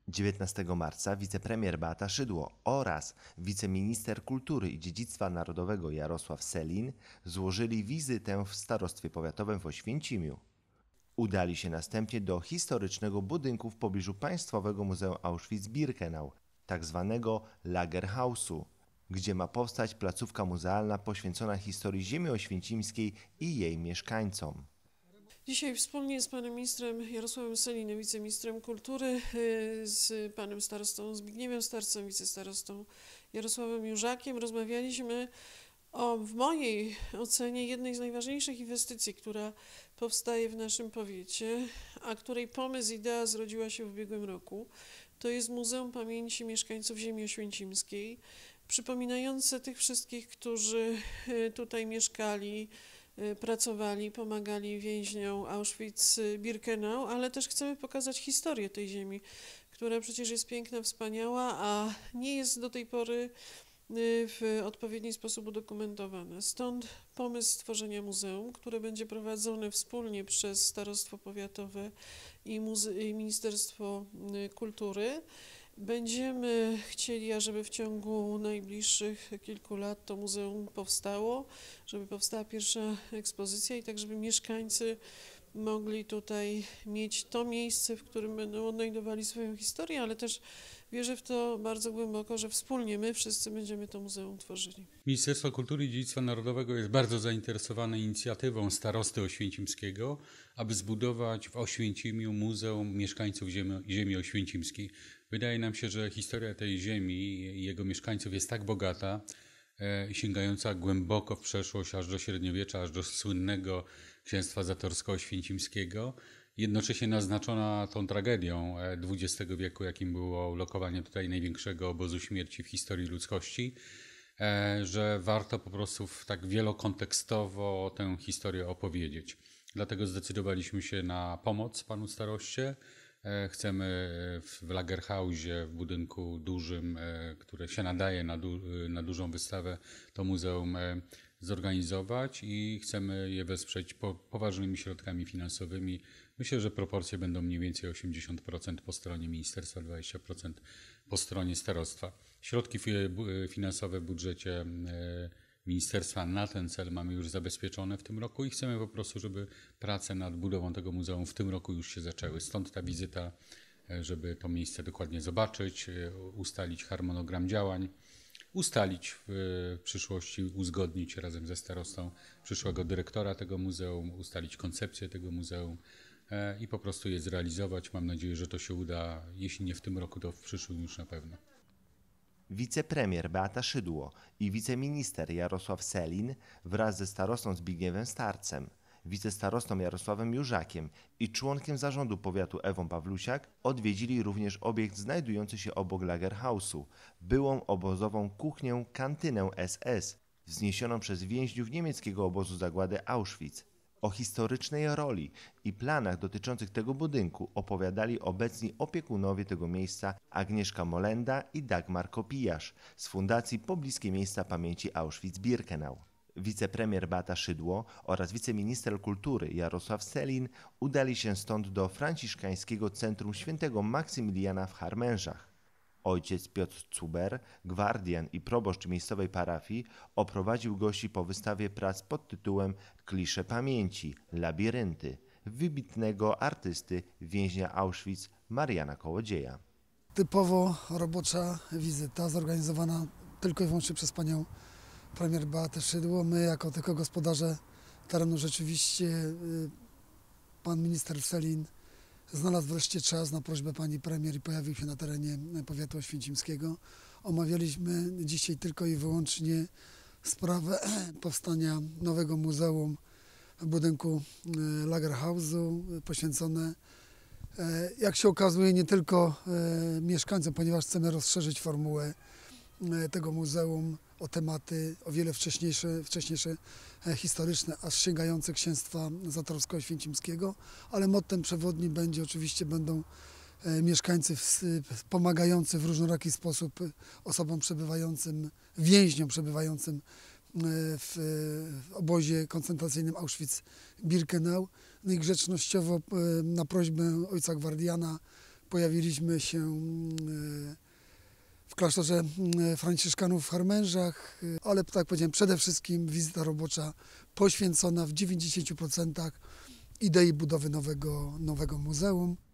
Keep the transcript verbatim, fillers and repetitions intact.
dziewiętnastego marca wicepremier Beata Szydło oraz wiceminister kultury i dziedzictwa narodowego Jarosław Sellin złożyli wizytę w starostwie powiatowym w Oświęcimiu. Udali się następnie do historycznego budynku w pobliżu Państwowego Muzeum Auschwitz-Birkenau, tzw. Lagerhausu, gdzie ma powstać placówka muzealna poświęcona historii ziemi oświęcimskiej i jej mieszkańcom. Dzisiaj wspólnie z panem ministrem Jarosławem Sellinem, wiceministrem kultury, z panem starostą Zbigniewem Starcem, wicestarostą Jarosławem Jurzakiem rozmawialiśmy o, w mojej ocenie, jednej z najważniejszych inwestycji, która powstaje w naszym powiecie, a której pomysł, idea zrodziła się w ubiegłym roku. To jest Muzeum Pamięci Mieszkańców Ziemi Oświęcimskiej, przypominające tych wszystkich, którzy tutaj mieszkali, pracowali, pomagali więźniom Auschwitz-Birkenau, ale też chcemy pokazać historię tej ziemi, która przecież jest piękna, wspaniała, a nie jest do tej pory w odpowiedni sposób udokumentowane. Stąd pomysł stworzenia muzeum, które będzie prowadzone wspólnie przez Starostwo Powiatowe i, Muze- i Ministerstwo Kultury. Będziemy chcieli, ażeby w ciągu najbliższych kilku lat to muzeum powstało, żeby powstała pierwsza ekspozycja i tak, żeby mieszkańcy mogli tutaj mieć to miejsce, w którym będą odnajdowali swoją historię, ale też wierzę w to bardzo głęboko, że wspólnie my wszyscy będziemy to muzeum tworzyli. Ministerstwo Kultury i Dziedzictwa Narodowego jest bardzo zainteresowane inicjatywą starosty oświęcimskiego, aby zbudować w Oświęcimiu Muzeum Mieszkańców Ziemi, ziemi Oświęcimskiej. Wydaje nam się, że historia tej ziemi i jego mieszkańców jest tak bogata, e, sięgająca głęboko w przeszłość, aż do średniowiecza, aż do słynnego księstwa zatorsko-oświęcimskiego, jednocześnie naznaczona tą tragedią dwudziestego wieku, jakim było ulokowanie tutaj największego obozu śmierci w historii ludzkości, że warto po prostu w tak wielokontekstowo tę historię opowiedzieć. Dlatego zdecydowaliśmy się na pomoc panu staroście. Chcemy w Lagerhausie, w budynku dużym, które się nadaje na, du na dużą wystawę, to muzeum zorganizować i chcemy je wesprzeć po poważnymi środkami finansowymi. Myślę, że proporcje będą mniej więcej osiemdziesiąt procent po stronie ministerstwa, dwadzieścia procent po stronie starostwa. Środki finansowe w budżecie ministerstwa na ten cel mamy już zabezpieczone w tym roku i chcemy po prostu, żeby prace nad budową tego muzeum w tym roku już się zaczęły. Stąd ta wizyta, żeby to miejsce dokładnie zobaczyć, ustalić harmonogram działań, ustalić w przyszłości, uzgodnić razem ze starostą przyszłego dyrektora tego muzeum, ustalić koncepcję tego muzeum i po prostu je zrealizować. Mam nadzieję, że to się uda, jeśli nie w tym roku, to w przyszłym już na pewno. Wicepremier Beata Szydło i wiceminister Jarosław Sellin wraz ze starostą Zbigniewem Starcem, wicestarostą Jarosławem Jurzakiem i członkiem zarządu powiatu Ewą Pawlusiak odwiedzili również obiekt znajdujący się obok Lagerhausu, byłą obozową kuchnię kantynę S S, wzniesioną przez więźniów niemieckiego obozu zagłady Auschwitz. O historycznej roli i planach dotyczących tego budynku opowiadali obecni opiekunowie tego miejsca Agnieszka Molenda i Dagmar Kopijarz z Fundacji Pobliskie Miejsca Pamięci Auschwitz-Birkenau. Wicepremier Beata Szydło oraz wiceminister kultury Jarosław Sellin udali się stąd do franciszkańskiego Centrum Świętego Maksymiliana w Harmężach. Ojciec Piotr Cuber, gwardian i proboszcz miejscowej parafii, oprowadził gości po wystawie prac pod tytułem Klisze pamięci, labirynty, wybitnego artysty, więźnia Auschwitz Mariana Kołodzieja. Typowo robocza wizyta zorganizowana tylko i wyłącznie przez panią premier Beatę Szydło. My jako tylko gospodarze terenu rzeczywiście pan minister Sellin znalazł wreszcie czas na prośbę pani premier i pojawił się na terenie powiatu oświęcimskiego. Omawialiśmy dzisiaj tylko i wyłącznie sprawę powstania nowego muzeum w budynku Lagerhausu, poświęcone, jak się okazuje, nie tylko mieszkańcom, ponieważ chcemy rozszerzyć formułę tego muzeum o tematy o wiele wcześniejsze, wcześniejsze historyczne, aż sięgające księstwa zatorsko-oświęcimskiego, ale mottem przewodnim będzie oczywiście będą mieszkańcy pomagający w różnoraki sposób osobom przebywającym, więźniom przebywającym w obozie koncentracyjnym Auschwitz-Birkenau. No i grzecznościowo na prośbę ojca gwardiana Pojawiliśmy się w klasztorze franciszkanów w Harmężach, ale tak jak powiedziałem, przede wszystkim wizyta robocza poświęcona w dziewięćdziesięciu procentach idei budowy nowego, nowego muzeum.